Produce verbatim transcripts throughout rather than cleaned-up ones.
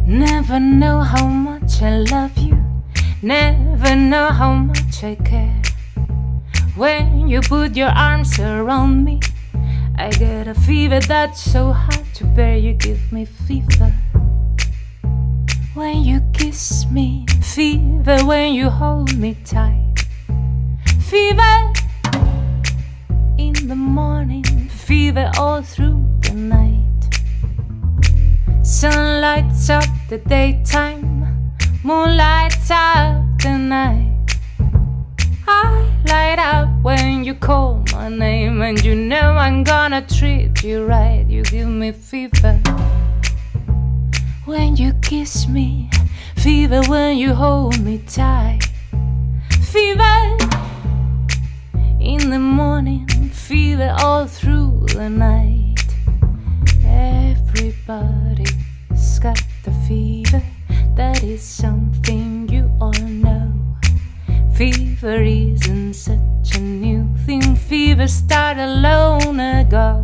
Never know how much I love you, never know how much I care. When you put your arms around me, I get a fever that's so hard to bear. You give me fever when you kiss me, fever when you hold me tight, fever in the morning, fever all through the night. Sun lights up the daytime, moon lights up the night. I light up when you call my name, and you know I'm gonna treat you right. You give me fever when you kiss me, fever when you hold me tight, fever in the morning, fever all through the night. Everybody's got the fever, that is something you all know. Fever isn't such a new thing, fever started long ago.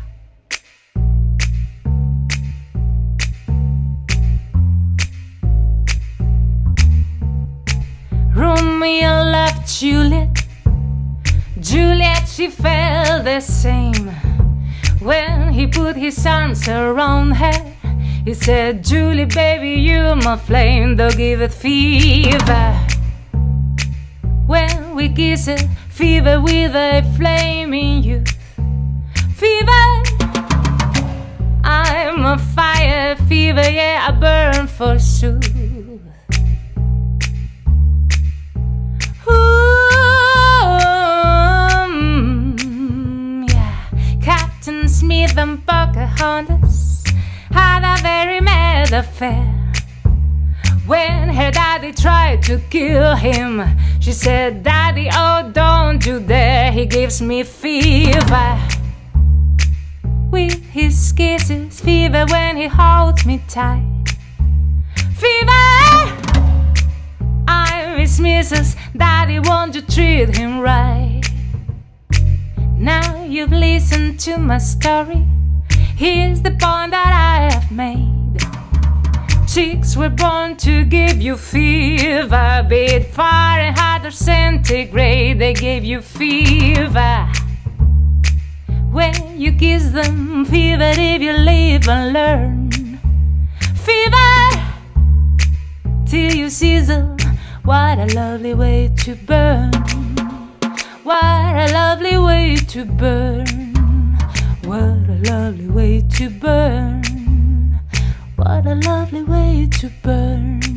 Romeo loved Juliet, Juliet she felt the same. When he put his arms around her, he said, Julie baby, you're my flame, don't give it fever. When we kiss it, fever with a flaming youth, fever, I'm a fire, fever, yeah, I burn forsooth. Smith and Pocahontas had a very mad affair. When her daddy tried to kill him, she said, Daddy, oh, don't you dare, he gives me fever with his kisses, fever when he holds me tight, fever, I'm his missus, Daddy, won't you treat him right? Now you've listened to my story, here's the point that I have made. Chicks were born to give you fever, be it Fahrenheit or centigrade, they gave you fever when you kiss them, fever if you live and learn, fever till you sizzle, what a lovely way to burn. What a lovely way to burn, what a lovely way to burn, what a lovely way to burn.